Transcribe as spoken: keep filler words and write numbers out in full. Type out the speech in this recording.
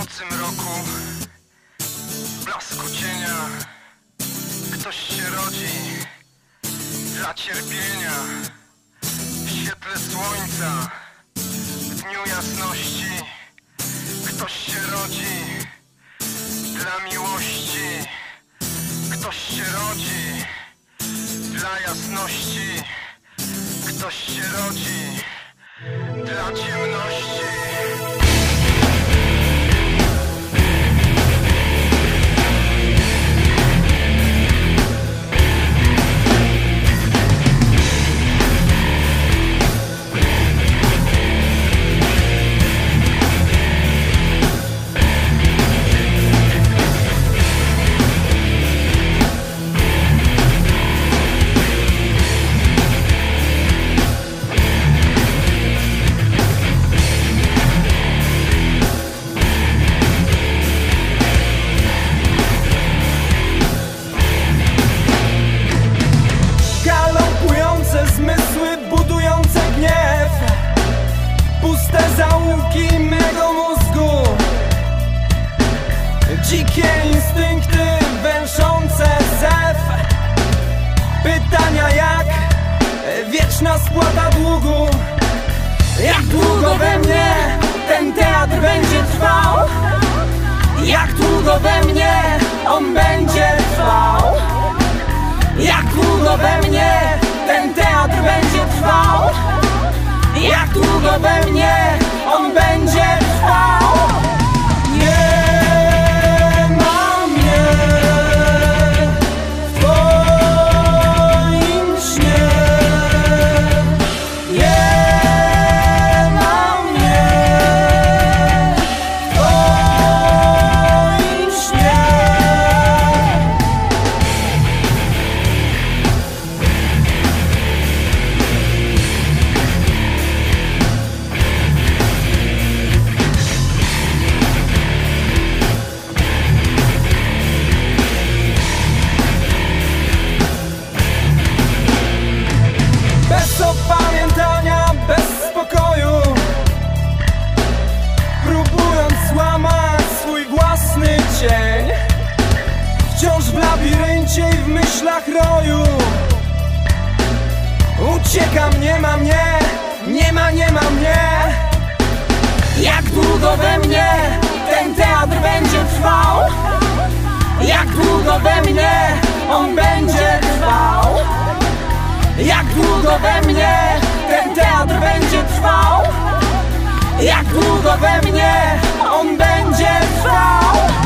Mijającym roku, w blasku cienia, ktoś się rodzi dla cierpienia. W świetle słońca, w dniu jasności, ktoś się rodzi dla miłości. Ktoś się rodzi dla jasności, ktoś się rodzi dla ciemności. Zmysły budujące gniew, puste zaułki mego mózgu, dzikie instynkty węszące zew. Pytania jak wieczna spłata długu. Jak długo we mnie ten teatr będzie trwał? Jak długo we mnie on będzie trwał? Jak długo we mnie ten teatr będzie trwał? Jak długo we mnie on będzie trwał? Nie ma mnie w twoim śnie. Nie ma mnie w twoim śnie. Bez opamiętania, bez spokoju, próbując złamać swój własny cień, wciąż w labiryncie i w myślach roju. Uciekam, nie ma mnie, nie ma, nie ma mnie. Jak długo we mnie ten teatr będzie trwał? Jak długo we mnie on będzie trwał? Jak długo we mnie ten teatr będzie trwał? Jak długo we mnie on będzie trwał?